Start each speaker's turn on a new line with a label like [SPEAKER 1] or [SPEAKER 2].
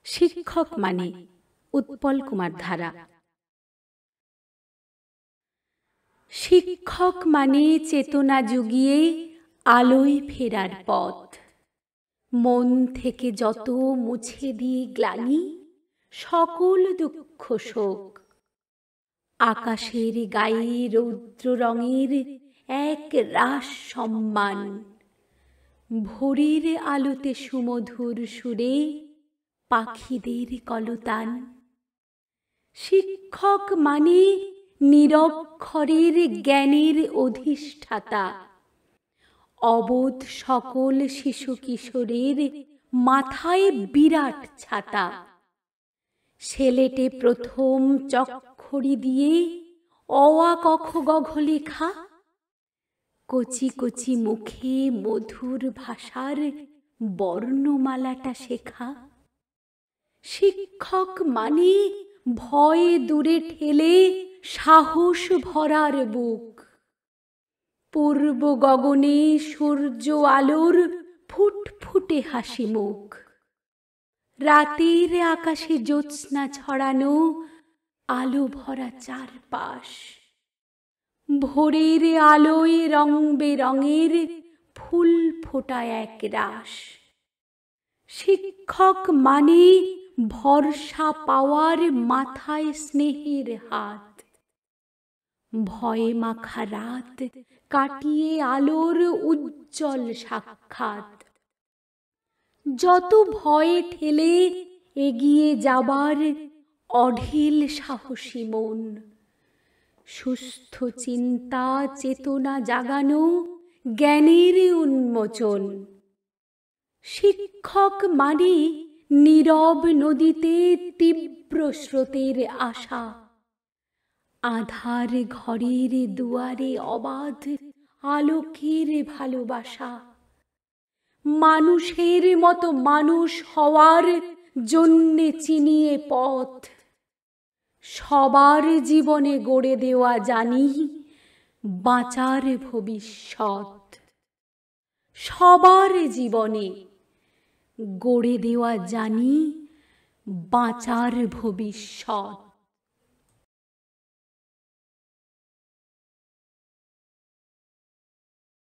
[SPEAKER 1] শিক্ষক মানে উৎপল কুমার ধারা। শিক্ষক মানে চেতনা জুগিয়ে আলোয় ফেরার পথ, মন থেকে যত মুছে দিয়ে গ্লানি, সকল দুঃখ শোক। আকাশের গায়ে রৌদ্র রঙের এক রাস সম্মান, ভোরের আলোতে সুমধুর সুরে পাখিদের কলতান। শিক্ষক মানে নিরক্ষরের জ্ঞানের অধিষ্ঠাতা, অবোধ সকল শিশু কিশোরের মাথায় বিরাট ছাতা। সেলেটে প্রথম চক্ষরি দিয়ে অ আ ক খ গ ঘ লেখা, কচি কচি মুখে মধুর ভাষার বর্ণমালাটা শেখা। শিক্ষক মানে ভয় দূরে ঠেলে সাহস ভরার বুক, পূর্ব গগনে সূর্য আলোর ফুটফুটে হাসি মুখ। রাতের আকাশে জ্যোৎস্না ছড়ানো আলো ভরা চারপাশ, ভোরের আলোয় রং বেরঙের ফুল ফোটা এক রাস। শিক্ষক মানে ভরসা পাওয়ার মাথায় স্নেহের হাত, ভয়ে মাখা রাত কাটিয়ে আলোর উজ্জ্বল সাক্ষাৎ। যত ভয়ে ঠেলে এগিয়ে যাবার অঢেল সাহসী মন, সুস্থ চিন্তা চেতনা জাগানো জ্ঞানের উন্মোচন। শিক্ষক মানে নীরব নদীতে তীব্র স্রোতের আশা, আঁধার ঘরের দুয়ারে অবাধ আলোকের ভালোবাসা। মানুষের মতো মানুষ হওয়ার জন্যে চিনিয়ে পথ, সবার জীবনে গড়ে দেওয়া জানি বাঁচার ভবিষ্যৎ। সবার জীবনে গড়ে দেওয়া জানি বাঁচার ভবিষ্যৎ।